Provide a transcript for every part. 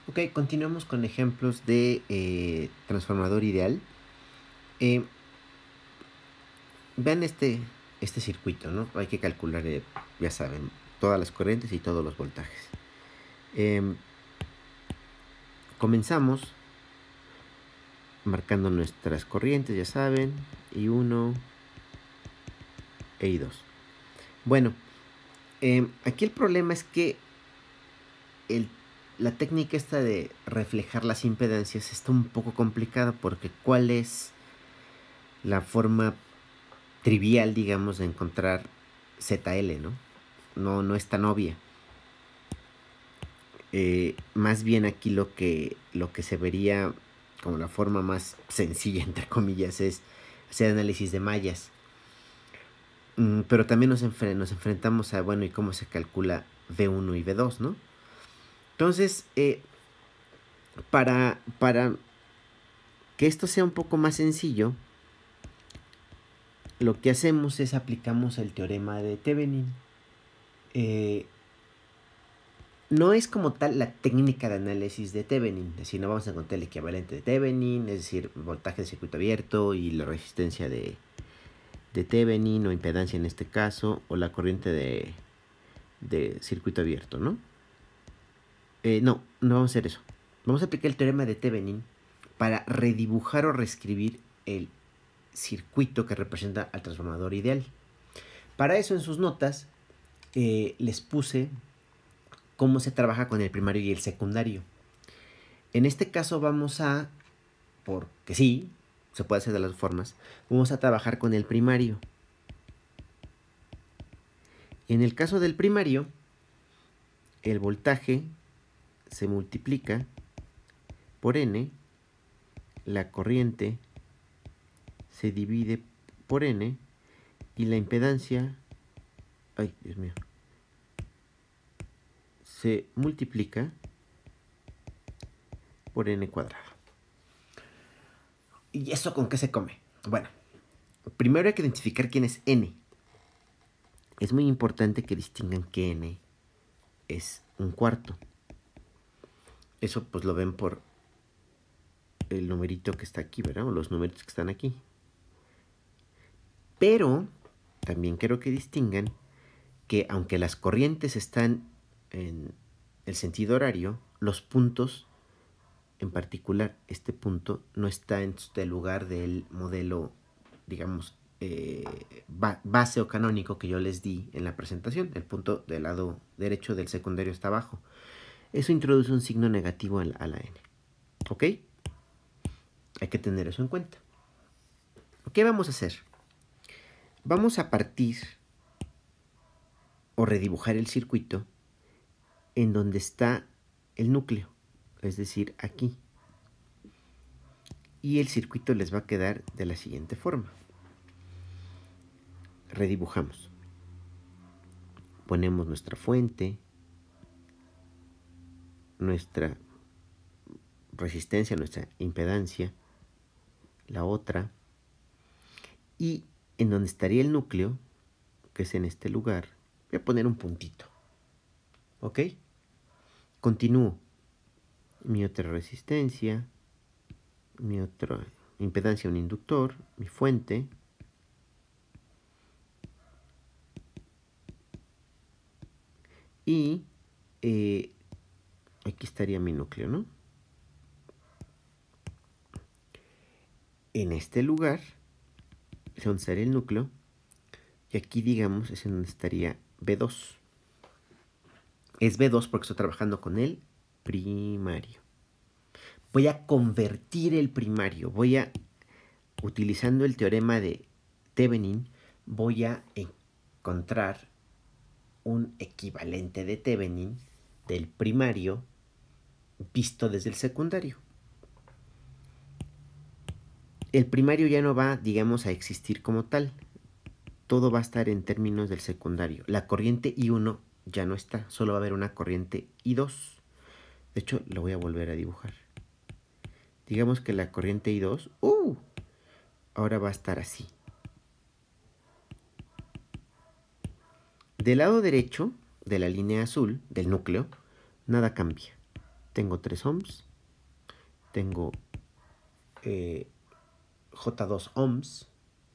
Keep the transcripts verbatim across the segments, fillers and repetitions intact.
Ok, continuamos con ejemplos de eh, transformador ideal. Eh, vean este, este circuito, ¿no? Hay que calcular, eh, ya saben, todas las corrientes y todos los voltajes. Eh, comenzamos marcando nuestras corrientes, ya saben, I uno e I dos. Bueno, eh, aquí el problema es que el, la técnica esta de reflejar las impedancias está un poco complicada porque ¿cuál es la forma trivial, digamos, de encontrar Z L, ¿no? No, no es tan obvia. Eh, más bien aquí lo que, lo que se vería como la forma más sencilla, entre comillas, es hacer análisis de mallas. Mm, pero también nos, enfre nos, enfrentamos a, bueno, ¿y cómo se calcula V uno y V dos, no? Entonces, eh, para, para que esto sea un poco más sencillo, lo que hacemos es aplicamos el teorema de Thevenin. Eh, no es como tal la técnica de análisis de Thevenin, es decir, no vamos a encontrar el equivalente de Thevenin, es decir, voltaje de circuito abierto y la resistencia de, de Thevenin o impedancia en este caso, o la corriente de, de circuito abierto, ¿no? Eh, no, no vamos a hacer eso. Vamos a aplicar el teorema de Thevenin para redibujar o reescribir el circuito que representa al transformador ideal. Para eso en sus notas eh, les puse cómo se trabaja con el primario y el secundario. En este caso vamos a, porque sí, se puede hacer de las formas, vamos a trabajar con el primario. En el caso del primario, el voltaje se multiplica por N, la corriente se divide por N y la impedancia, ay, Dios mío, se multiplica por N cuadrado. ¿Y eso con qué se come? Bueno, primero hay que identificar quién es N. Es muy importante que distingan que N es un cuarto. Eso pues lo ven por el numerito que está aquí, ¿verdad? O los numeritos que están aquí. Pero también quiero que distingan que aunque las corrientes están en el sentido horario, los puntos, en particular este punto, no está en el lugar del modelo, digamos, eh, base o canónico que yo les di en la presentación. El punto del lado derecho del secundario está abajo. Eso introduce un signo negativo a la, a la N. ¿Ok? Hay que tener eso en cuenta. ¿Qué vamos a hacer? Vamos a partir o redibujar el circuito en donde está el núcleo, es decir, aquí. Y el circuito les va a quedar de la siguiente forma. Redibujamos. Ponemos nuestra fuente, nuestra resistencia, nuestra impedancia, la otra, y en donde estaría el núcleo, que es en este lugar, voy a poner un puntito. ¿Ok? Continúo. Mi otra resistencia, mi otra impedancia, un inductor, mi fuente, y eh, aquí estaría mi núcleo, ¿no? En este lugar es donde estaría el núcleo, y aquí, digamos, es en donde estaría B dos. Es B dos porque estoy trabajando con el primario. Voy a convertir el primario. Voy a, utilizando el teorema de Thevenin, voy a encontrar un equivalente de Thevenin del primario visto desde el secundario. El primario ya no va, digamos, a existir como tal. Todo va a estar en términos del secundario. La corriente I uno ya no está, solo va a haber una corriente I dos. De hecho, lo voy a volver a dibujar. Digamos que la corriente I dos, ¡uh! Ahora va a estar así. Del lado derecho de la línea azul del núcleo, nada cambia. tengo tres ohms, tengo eh, J dos ohms,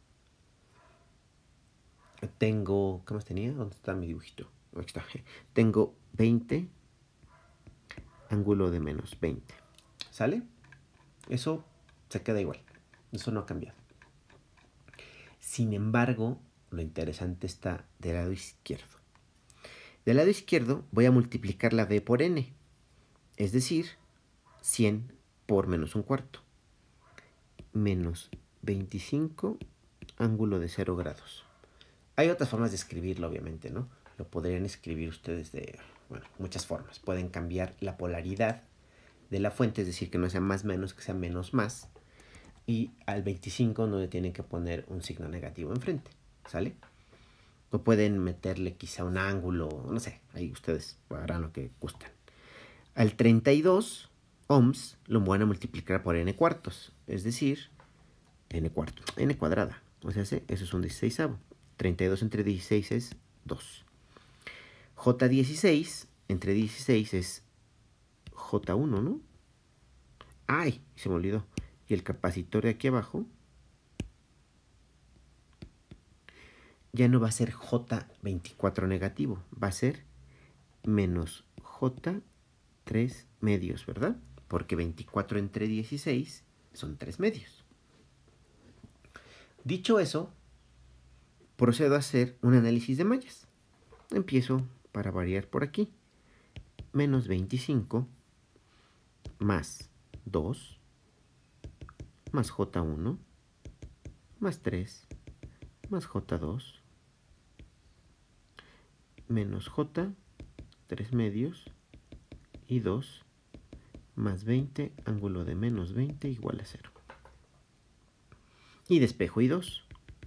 tengo, ¿qué más tenía? ¿Dónde está mi dibujito? Aquí está. Tengo veinte, ángulo de menos veinte. ¿Sale? Eso se queda igual. Eso no ha cambiado. Sin embargo, lo interesante está del lado izquierdo. Del lado izquierdo voy a multiplicar la B por N. Es decir, cien por menos un cuarto. Menos veinticinco, ángulo de cero grados. Hay otras formas de escribirlo, obviamente, ¿no? Lo podrían escribir ustedes de, bueno, muchas formas. Pueden cambiar la polaridad de la fuente, es decir, que no sea más menos, que sea menos más. Y al veinticinco no le tienen que poner un signo negativo enfrente, ¿sale? O pueden meterle quizá un ángulo, no sé, ahí ustedes harán lo que gustan. Al treinta y dos ohms lo van a multiplicar por n cuartos, es decir, n cuarto, n cuadrada. O sea, eso es un dieciseisavo. treinta y dos entre dieciséis es dos. J dieciséis entre dieciséis es J uno, ¿no? ¡Ay! Se me olvidó. Y el capacitor de aquí abajo ya no va a ser J veinticuatro negativo, va a ser menos J tres medios, ¿verdad? Porque veinticuatro entre dieciséis son tres medios. Dicho eso, procedo a hacer un análisis de mallas. Empiezo, para variar por aquí, menos veinticinco más dos más J uno más tres más J dos menos J, tres medios, y dos más veinte, ángulo de menos veinte igual a cero. Y despejo I dos.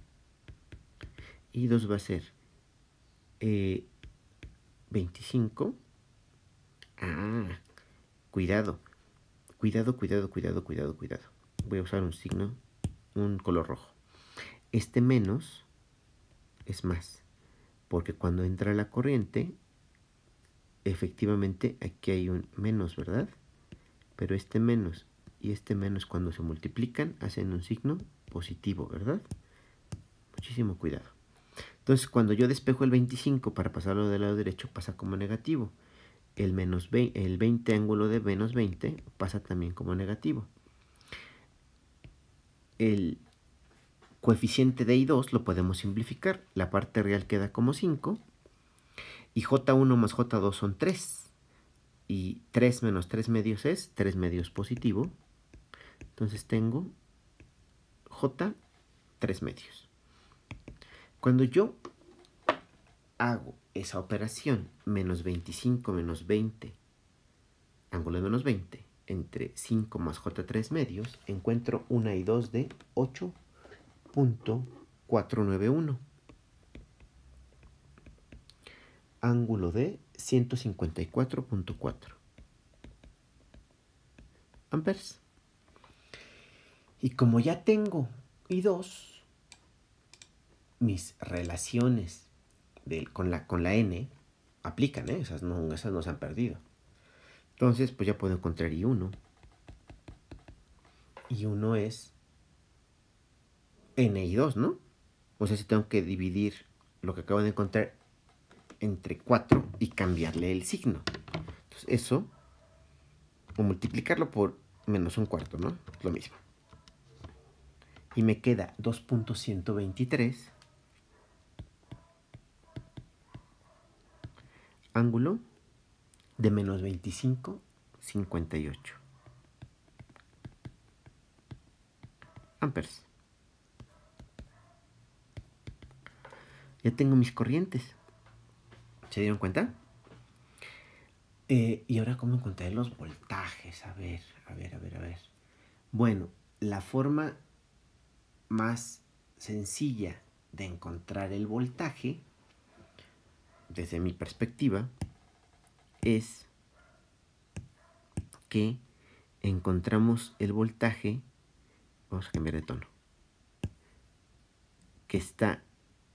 I dos va a ser eh, veinticinco. Ah, cuidado. Cuidado, cuidado, cuidado, cuidado, cuidado. Voy a usar un signo, un color rojo. Este menos es más, porque cuando entra la corriente, efectivamente aquí hay un menos, ¿verdad? Pero este menos y este menos cuando se multiplican hacen un signo positivo, ¿verdad? Muchísimo cuidado. Entonces, cuando yo despejo el veinticinco para pasarlo del lado derecho, pasa como negativo. El, menos veinte, el veinte ángulo de menos veinte pasa también como negativo. El coeficiente de I dos lo podemos simplificar. La parte real queda como cinco. Y J uno más J dos son tres. Y tres menos tres medios es tres medios positivo. Entonces tengo J tres medios. Cuando yo hago esa operación, menos veinticinco menos veinte, ángulo de menos veinte, entre cinco más J tres medios, encuentro una I dos de ocho punto cuatrocientos noventa y uno. Ángulo de ciento cincuenta y cuatro punto cuatro amperes. Y como ya tengo I dos, mis relaciones de, con, la, con la N aplican, ¿eh? Esas no, esas no se han perdido. Entonces, pues ya puedo encontrar I uno. I uno es N I dos, ¿no? O sea, si tengo que dividir lo que acabo de encontrar entre cuatro y cambiarle el signo. Entonces, eso, o multiplicarlo por menos un cuarto, ¿no? Lo mismo. Y me queda dos punto ciento veintitrés, ángulo de menos veinticinco, cincuenta y ocho amperes. Ya tengo mis corrientes. ¿Se dieron cuenta? Eh, y ahora, ¿cómo encontrar los voltajes? A ver, a ver, a ver, a ver. Bueno, la forma más sencilla de encontrar el voltaje, desde mi perspectiva, es que encontramos el voltaje, vamos a cambiar de tono, que está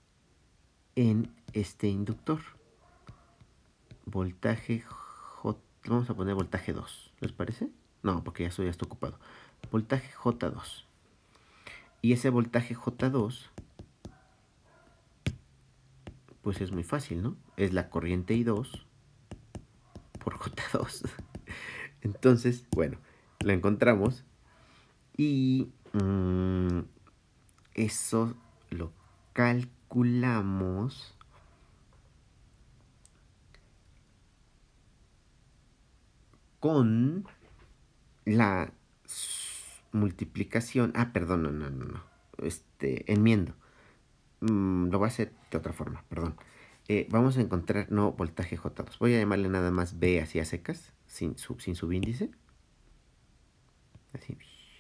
en este inductor. Voltaje vamos a poner voltaje dos, ¿les parece? No, porque ya, eso ya está ocupado. Voltaje J dos. Y ese voltaje J dos, pues es muy fácil, ¿no? Es la corriente I dos por J dos. Entonces, bueno, lo encontramos. Y mmm, eso lo calculamos con la multiplicación. Ah, perdón, no, no, no, no. Este, enmiendo. Mm, lo voy a hacer de otra forma, perdón. Eh, vamos a encontrar no voltaje J dos. Voy a llamarle nada más B así a secas, sin, su, sin subíndice. Así.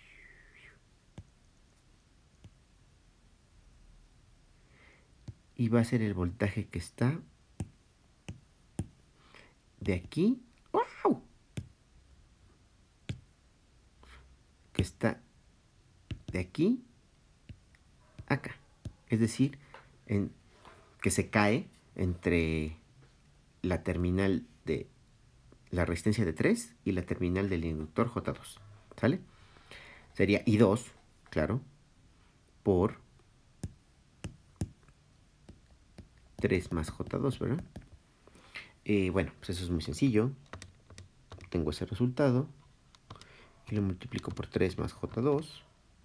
Y va a ser el voltaje que está de aquí. ¡Wow! Que está de aquí a acá. Es decir, en, que se cae entre la terminal de la resistencia de tres y la terminal del inductor J dos. ¿Sale? Sería I dos, claro, por tres más J dos, ¿verdad? Eh, bueno, pues eso es muy sencillo. Tengo ese resultado y lo multiplico por tres más J dos.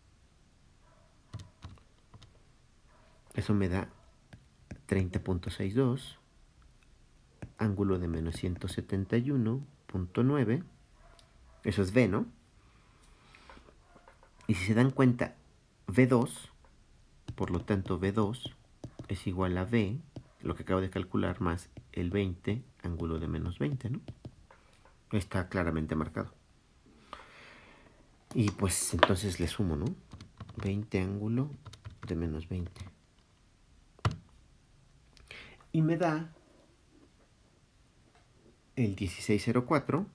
Eso me da treinta punto sesenta y dos, ángulo de menos ciento setenta y uno punto nueve. Eso es V, ¿no? Y si se dan cuenta, V dos, por lo tanto V dos es igual a V, lo que acabo de calcular, más el veinte, ángulo de menos veinte, ¿no? Está claramente marcado. Y pues entonces le sumo, ¿no? veinte ángulo de menos veinte. Y me da el dieciséis cero cuatro,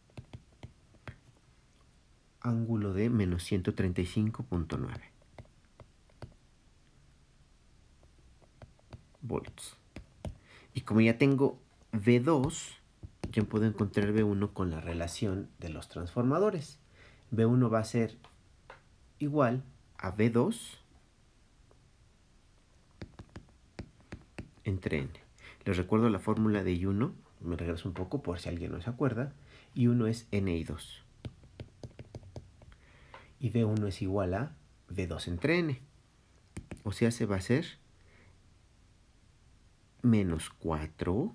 ángulo de menos ciento treinta y cinco punto nueve volts. Y como ya tengo V dos, ya puedo encontrar V uno con la relación de los transformadores. V uno va a ser igual a V dos entre N. Les recuerdo la fórmula de I uno, me regreso un poco por si alguien no se acuerda. I uno es N I dos. Y V uno es igual a V dos entre N. O sea, se va a hacer menos cuatro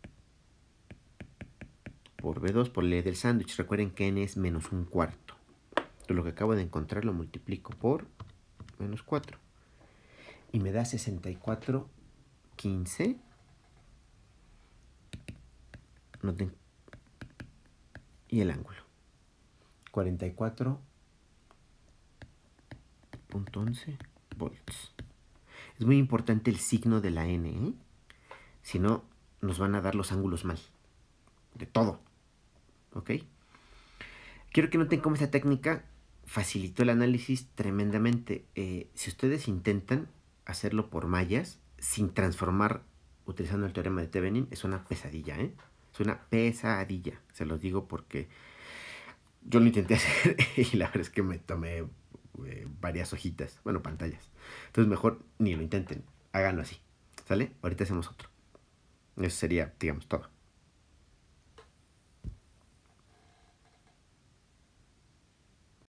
por V dos por ley del sándwich. Recuerden que N es menos un cuarto. Entonces, lo que acabo de encontrar lo multiplico por menos cuatro. Y me da sesenta y cuatro, quince. Noten. Y el ángulo. cuarenta y cuatro punto once volts. Es muy importante el signo de la N, ¿eh? Si no, nos van a dar los ángulos mal. De todo. ¿Ok? Quiero que noten cómo esta técnica facilitó el análisis tremendamente. Eh, si ustedes intentan hacerlo por mallas, sin transformar, utilizando el teorema de Thevenin, es una pesadilla, ¿eh? Es una pesadilla. Se los digo porque yo lo intenté hacer y la verdad es que me tomé eh, varias hojitas, bueno, pantallas. Entonces mejor ni lo intenten, háganlo así. ¿Sale? Ahorita hacemos otro. Eso sería, digamos, todo.